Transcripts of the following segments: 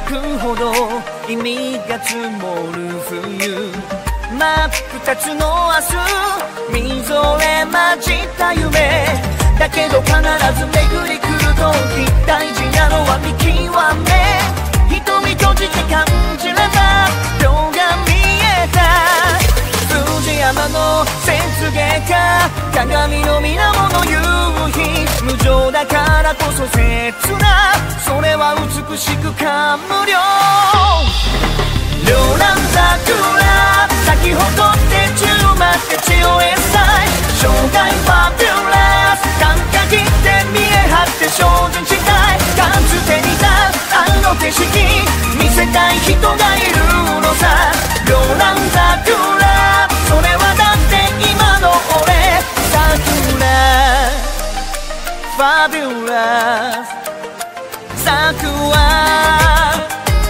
くほど意味が積もる冬、真っ二つの明日、みぞれ混じった夢だけど必ず巡り来る時、大事なのは見極め、瞳閉じて感じれば今日が見えた。藤山の雪月か鏡の水面の夕日、無情だからこそ切な、それは美しく感無量。両乱桜咲き誇って充満って血をエサイ、生涯ファビュラス感化切って見え張って精進したい、かつてにた愛の景色見せたい人がいるのさ。両乱桜それはだって今の俺、桜ファビュラス桜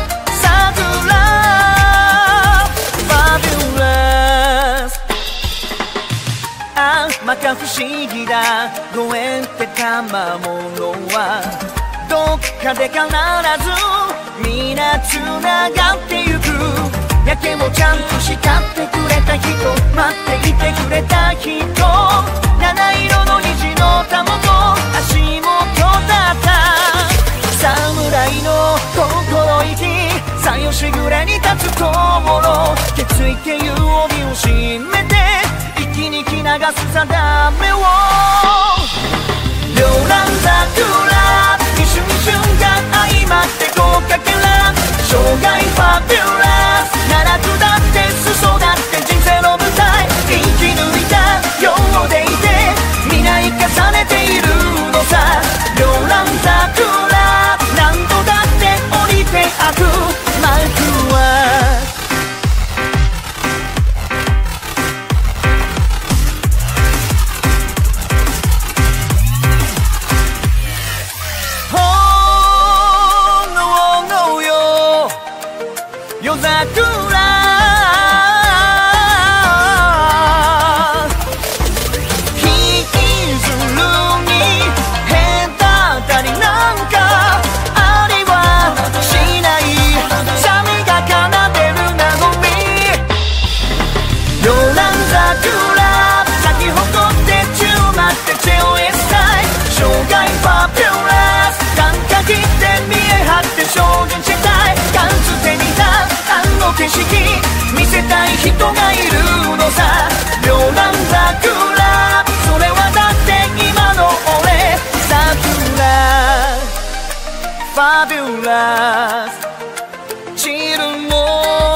まか不思議だご縁って賜物はどっかで必ず皆つながってゆく。やけもちゃんと叱ってくれた人、待っていてくれた人、七色の虹のたもと足元だった侍の心意気、さよしぐれに立つ灯籠、血液っていう帯を締めて息に流す定めを。両乱桜一瞬一瞬が相まって豪華から生涯ファビュラス、奈落だって裾だって人生の舞台生き抜いたようでいて皆生かされているのさ。両乱桜何度だって降りて開く幕は夜桜引きずるに隔たりなんかありはしない、神が奏でる和み。両乱桜咲き誇って充満って血をエサイ、生涯ファビュラス感化切って見え張って精進したい、かつてにた景色見せたい人がいるのさ。両乱桜それはだって今の俺、桜ファビュラス散るも